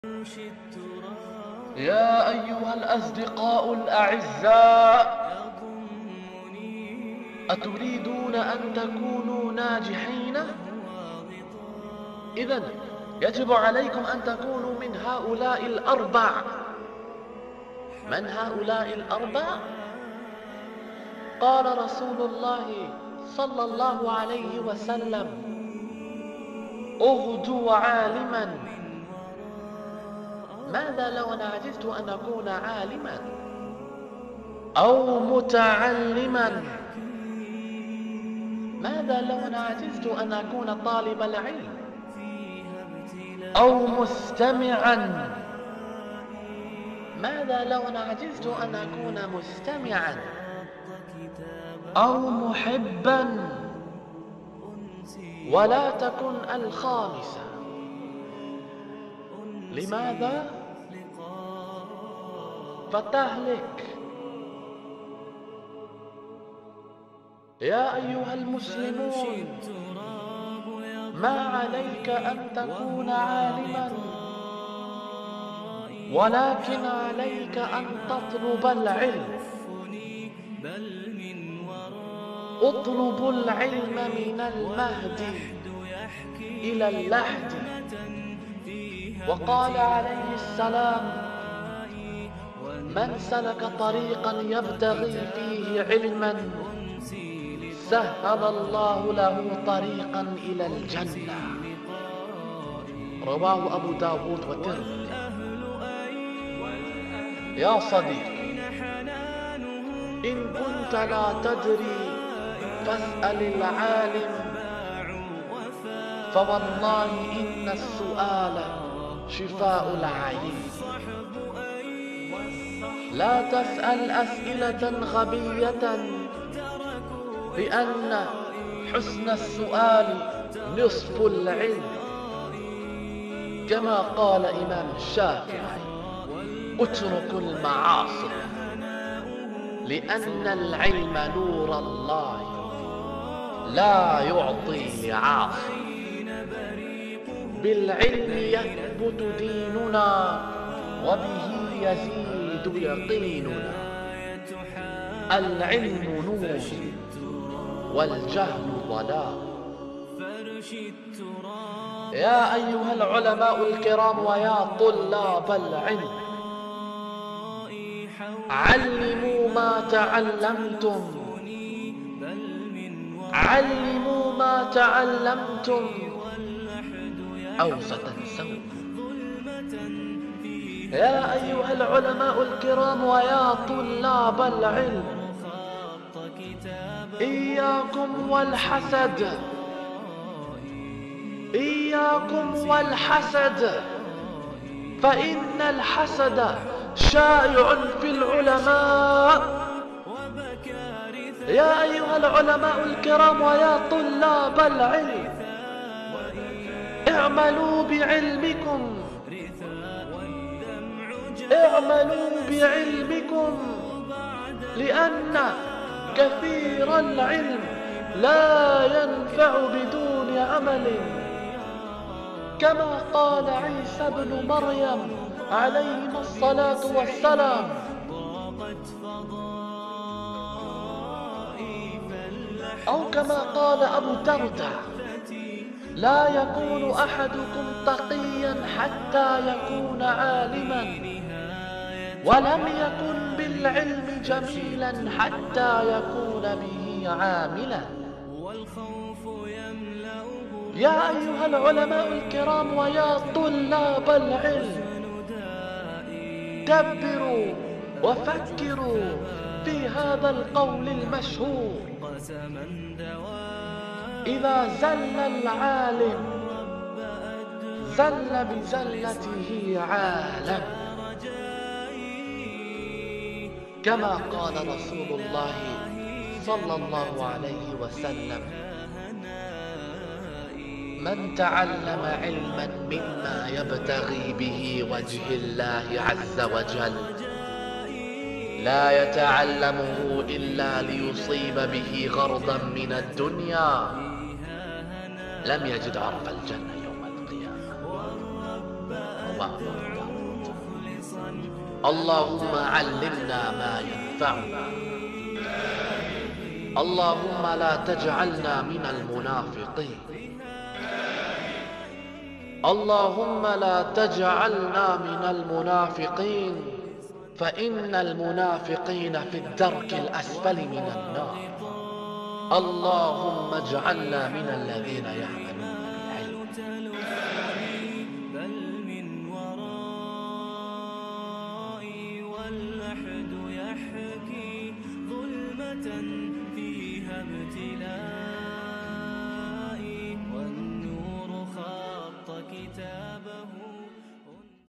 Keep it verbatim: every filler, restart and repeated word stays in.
يا أيها الأصدقاء الأعزاء، أتريدون أن تكونوا ناجحين؟ إذن يجب عليكم أن تكونوا من هؤلاء الأربع. من هؤلاء الأربع؟ قال رسول الله صلى الله عليه وسلم: اغدوا عالما. ماذا لو أنا عجزت أن أكون عالما أو متعلما؟ ماذا لو أنا عجزت أن أكون طالب العلم أو مستمعا؟ ماذا لو أنا عجزت أن أكون مستمعا أو محبا؟ ولا تكن الخامسة. لماذا؟ فتهلك. يا أيها المسلمون، ما عليك أن تكون عالما، ولكن عليك أن تطلب العلم. اطلبوا العلم من المهد إلى اللحد. وقال عليه السلام: من سلك طريقا يبتغي فيه علما سهل الله له طريقا إلى الجنة. رواه أبو داود والترمذي. يا صديقي، إن كنت لا تدري فاسأل العالم، فوالله إن السؤال شفاء العليل. لا تسأل أسئلة غبية، لأن حسن السؤال نصف العلم. كما قال إمام الشافعي: اتركوا المعاصي لأن العلم نور الله لا يعطي لعاصي. بالعلم يثبت ديننا وبه يزيد يقيننا. العلم نور والجهل ضلال. يا أيها العلماء الكرام ويا طلاب العلم، علموا ما تعلمتم، علموا ما تعلمتم أو ستنسون. يا أيها العلماء الكرام ويا طلاب العلم، إياكم والحسد، إياكم والحسد، فإن الحسد شائع في العلماء. يا أيها العلماء الكرام ويا طلاب العلم، اعملوا بعلمكم، اعملوا بعلمكم، لأن كثير العلم لا ينفع بدون عمل. كما قال عيسى بن مريم عليهما الصلاة والسلام: أو كما قال أبو الدرداء: لا يكون أحدكم تقيا حتى يكون عالما، ولم يكن بالعلم جميلا حتى يكون به عاملا. يا أيها العلماء الكرام ويا طلاب العلم، دبروا وفكروا في هذا القول المشهور: إذا زل العالم زل بزلته عالم. كما قال رسول الله صلى الله عليه وسلم: من تعلم علما مما يبتغي به وجه الله عز وجل لا يتعلمه إلا ليصيب به غرضا من الدنيا لم يجد عرف الجنة يوم القيامة. وبركاته. اللهم علمنا ما ينفعنا. اللهم لا تجعلنا من المنافقين. اللهم لا تجعلنا من المنافقين، فإن المنافقين في الدرك الأسفل من النار. اللهم اجعلنا من الذين يعملون بالعلم. بل من ورائي واللحد يحكي ظلمة فيها ابتلاء.